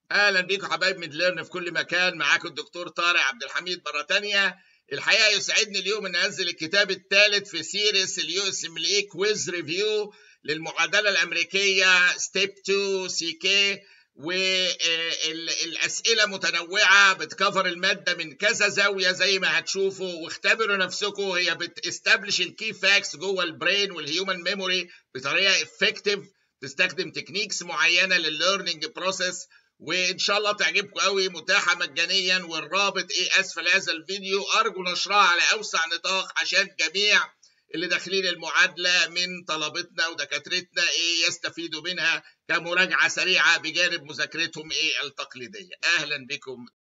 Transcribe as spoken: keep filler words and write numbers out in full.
اهلا بيكم حبايب ميدليرن في كل مكان. معاكم الدكتور طارق عبد الحميد مره تانية. الحقيقه يسعدني اليوم ان انزل الكتاب الثالث في سيريس اليو اس ام اي كويز ريفيو للمعادله الامريكيه ستيب اتنين سي كي، والاسئله متنوعه بتكفر الماده من كذا زاويه زي ما هتشوفوا، واختبروا نفسكم. هي بتستبلش الكي فاكس جوه البرين والهيومن ميموري بطريقه افكتيف، تستخدم تكنيكس معينه للليرنينج بروسيس، وان شاء الله تعجبكم قوي. متاحه مجانيا، والرابط ايه اسفل هذا الفيديو. ارجو نشرها على اوسع نطاق عشان جميع اللي داخلين المعادله من طلبتنا ودكاترتنا ايه يستفيدوا منها كمراجعه سريعه بجانب مذاكرتهم ايه التقليديه. اهلا بكم.